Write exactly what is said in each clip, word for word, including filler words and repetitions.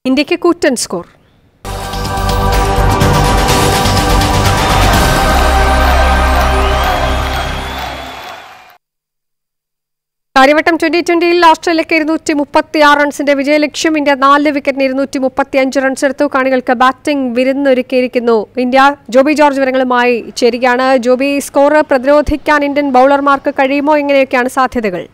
ഇന്ത്യക്ക് കൂറ്റൻ score. Karyavattom twenty ട്വന്റിയിൽ ഓസ്ട്രേലിയക്ക് ഇരുന്നൂറ്റി മുപ്പത്തി ആറ് റൺസിന്റെ വിജയലക്ഷ്യം. ഇന്ത്യ നാല് വിക്കറ്റിന് ഇരുന്നൂറ്റി മുപ്പത്തി അഞ്ച് റൺസ് എടുത്തു. കാണികൾക്ക് ബാറ്റിംഗ് വിരുന്നൊരുക്കിയിരിക്കുന്നു ഇന്ത്യ. ജോബി ജോർജ് വിവരങ്ങളുമായി ചേരുകയാണ്. ജോബി, സ്കോർ പ്രതിരോധിക്കാൻ ഇന്ത്യൻ ബൌളർമാർക്ക് കഴിയുമോ? എങ്ങനെയൊക്കെയാണ് സാധ്യതകൾ?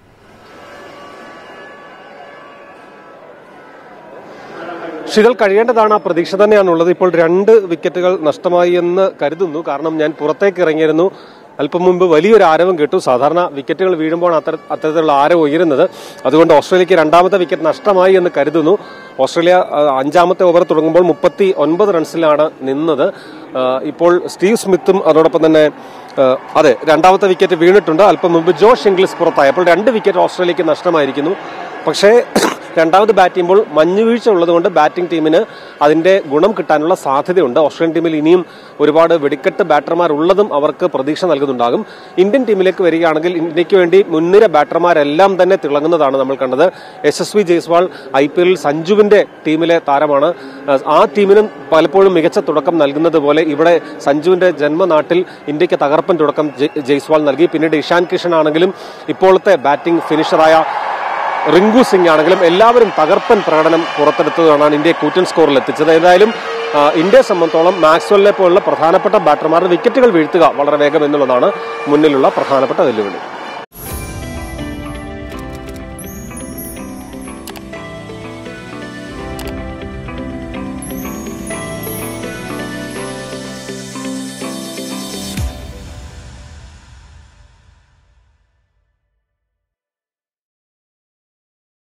ഷികൾ കഴിയേണ്ടതാണ്, ആ പ്രതീക്ഷ തന്നെയാണുള്ളത്. ഇപ്പോൾ രണ്ട് വിക്കറ്റുകൾ നഷ്ടമായി എന്ന് കരുതുന്നു. കാരണം ഞാൻ പുറത്തേക്ക് ഇറങ്ങിയിരുന്നു, അല്പം മുമ്പ് വലിയൊരു ആരവം കേട്ടു. സാധാരണ വിക്കറ്റുകൾ വീഴുമ്പോൾ അത്ര അത്തരത്തിലുള്ള ആരവം ഉയരുന്നത്. അതുകൊണ്ട് ഓസ്ട്രേലിയക്ക് രണ്ടാമത്തെ വിക്കറ്റ് നഷ്ടമായി എന്ന് കരുതുന്നു. ഓസ്ട്രേലിയ അഞ്ചാമത്തെ ഓവർ തുടങ്ങുമ്പോൾ മുപ്പത്തി ഒൻപത് റൺസിലാണ് നിന്നത്. ഇപ്പോൾ സ്റ്റീവ് സ്മിത്തും അതോടൊപ്പം തന്നെ അതെ രണ്ടാമത്തെ വിക്കറ്റ് വീണിട്ടുണ്ട്. അല്പം മുമ്പ് ജോഷ് ഇംഗ്ലിസ് പുറത്തായി. അപ്പോൾ രണ്ട് വിക്കറ്റ് ഓസ്ട്രേലിയക്ക് നഷ്ടമായിരിക്കുന്നു. പക്ഷേ രണ്ടാമത് ബാറ്റ് ചെയ്യുമ്പോൾ മഞ്ഞുവീഴ്ച ഉള്ളതുകൊണ്ട് ബാറ്റിംഗ് ടീമിന് അതിന്റെ ഗുണം കിട്ടാനുള്ള സാധ്യതയുണ്ട്. ഓസ്ട്രേലിയൻ ടീമിൽ ഇനിയും ഒരുപാട് വെടിക്കെട്ട് ബാറ്റർമാർ ഉള്ളതും അവർക്ക് പ്രതീക്ഷ നൽകുന്നുണ്ടാകും. ഇന്ത്യൻ ടീമിലേക്ക് വരികയാണെങ്കിൽ ഇന്ത്യക്ക് വേണ്ടി മുൻനിര ബാറ്റർമാരെല്ലാം തന്നെ തിളങ്ങുന്നതാണ് നമ്മൾ കണ്ടത്. യശസ്വി ജയ്സ്വാൾ ഐ പി എല്ലിൽ സഞ്ജുവിന്റെ ടീമിലെ താരമാണ്. ആ ടീമിനും പലപ്പോഴും മികച്ച തുടക്കം നൽകുന്നത് പോലെ ഇവിടെ സഞ്ജുവിന്റെ ജന്മനാട്ടിൽ ഇന്ത്യക്ക് തകർപ്പൻ തുടക്കം ജയ്സ്വാൾ നൽകി. പിന്നീട് ഇഷാൻ കിഷൻ ആണെങ്കിലും ഇപ്പോഴത്തെ ബാറ്റിംഗ് ഫിനിഷറായ റിങ്കു സിംഗ് ആണെങ്കിലും എല്ലാവരും തകർപ്പൻ പ്രകടനം പുറത്തെടുത്തതാണ് ഇന്ത്യയെ കൂറ്റൻ സ്കോറിൽ എത്തിച്ചത്. ഏതായാലും ഇന്ത്യയെ സംബന്ധിച്ചോളം മാക്സ്വെല്ലിനെ പോലുള്ള പ്രധാനപ്പെട്ട ബാറ്റർമാരുടെ വിക്കറ്റുകൾ വീഴ്ത്തുക വളരെ വേഗം എന്നുള്ളതാണ് മുന്നിലുള്ള പ്രധാനപ്പെട്ട വെല്ലുവിളി.